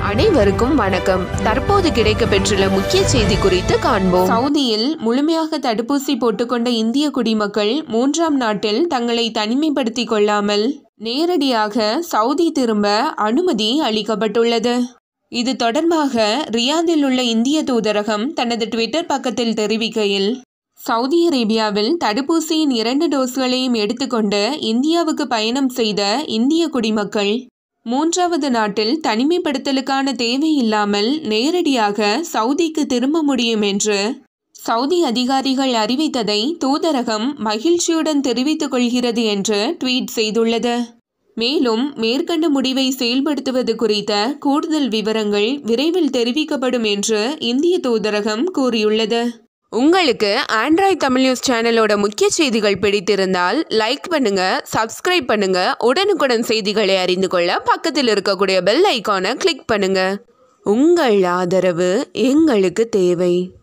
அனைவருக்கும் வணக்கம். தற்போது கிடைக்கப்பெற்றுள்ள முக்கிய செய்தி குறித்து காண்போம். சவுதியில் முழுமையாக தடுப்பூசி போட்டுக்கொண்ட இந்திய குடிமக்கள் 3ஆம் நாட்டில் தங்களை தனிமைப்படுத்திக் கொள்ளாமல் நேரடியாக சவுதி திரும்ப அனுமதி அளிக்கப்பட்டுள்ளது. இது தொடர்பாக ரியாதில் உள்ள இந்திய தூதரகம் தனது ட்விட்டர் பக்கத்தில் தெரிவிக்கையில், சவுதி அரேபியாவில் தடுப்பூசியின் 2 டோஸ்களையும் எடுத்துக்கொண்டு இந்தியாவுக்கு பயணம் செய்த இந்திய குடிமக்கள் 3வது நாட்டில் தனிமைப்படுத்தலுக்கான தேவையில்லாமல் நேரடியாக சவுதிக்கு திரும்ப முடியும் என்று சவுதி அதிகாரிகள் அறிவித்ததை தூதரகம் மகிழ்ச்சியுடன் தெரிவித்துக் கொள்கிறது என்று ட்வீட் செய்துள்ளது. மேலும் மேற்கண்ட முடிவை செயல்படுத்துவது குறித்த கூடுதல் விவரங்கள் விரைவில் தெரிவிக்கப்படும் என்று இந்திய தூதரகம் கூறியுள்ளது. உங்களுக்கு ஆண்ட்ராய்ட் தமிழ் நியூஸ் சேனலோட முக்கிய செய்திகள் பிடித்திருந்தால் லைக் பண்ணுங்க, சப்ஸ்கிரைப் பண்ணுங்க. உடனுக்குடன் செய்திகளை அறிந்து கொள்ள பக்கத்தில் இருக்கக்கூடிய பெல் ஐகானை கிளிக் பண்ணுங்க. உங்கள் ஆதரவு எங்களுக்கு தேவை.